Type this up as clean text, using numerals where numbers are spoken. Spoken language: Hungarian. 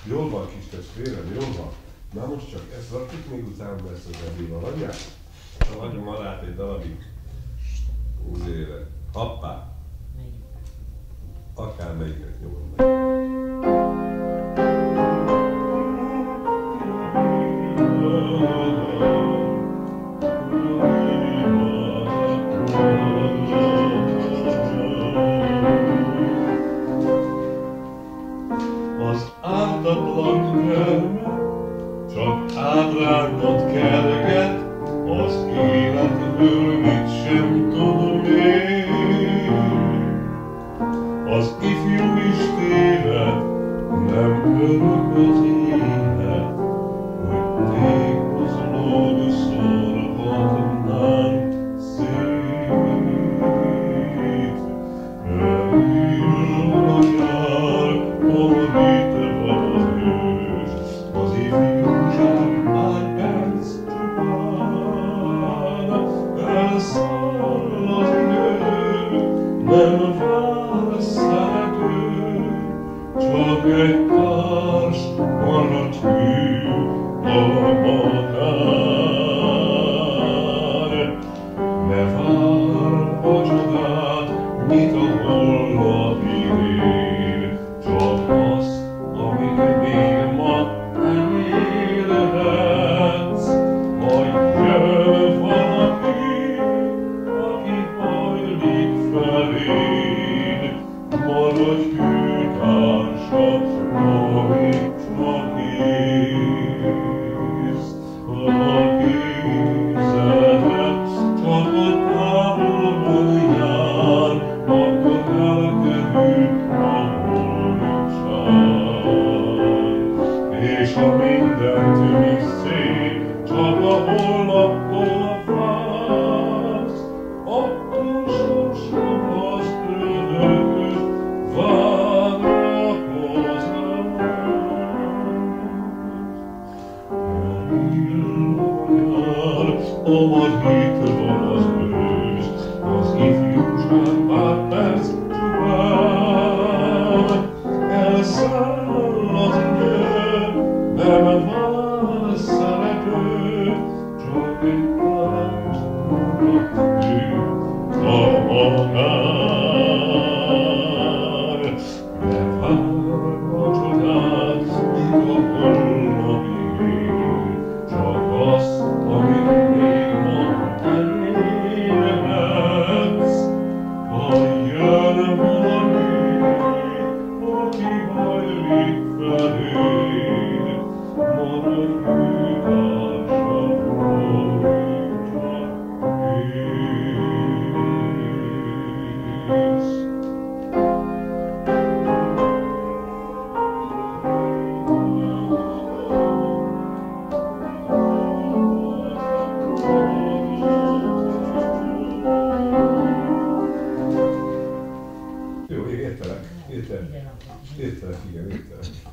Jól van, kis testvérem, jól van. Na most csak ezt rakjuk, még utána lesz az eddig alanyát. Hagyom alát egy darabig. Úzére. Hoppá! Akármelyiket nyomom meg. Az ártatlan nyelve csak ádrágot kerget, az életből mit sem tud még. Az ifjú is téved, nem örök az élet, hogy tékozlód szórhatnánk szét. Elindul a nyár, borít van az ős, az ifjúság pár perc csupán. Elszáll az idő, nem vár szerető, csak egy társ maradt hű a magán. Ne várd a csodát, mit a holnap ír, csak azt, amit még ma elérhetsz. Majd jön valaki, aki hajlik feléd, maradj hűtársa, amit csak ész. A képzelet csak a távolban jár, akkor elkerül a boldogság. És ha minden tűnik szép, csak a holnaptól fász, attól sosem az ördög várakozás. Ahol hit van az ősz, az ifjúság pár perc csupán. Elszáll az idő, nem vár szerető, csak egy társ maradt hű a magán. Ne várd a csodát, míg a holnap ír, csak azt, amit még ma elérhetsz. Ha jön valaki, aki hajlik feléd, maradj hűtársa, amit csak ész. Jó, értelek, igen, értelek.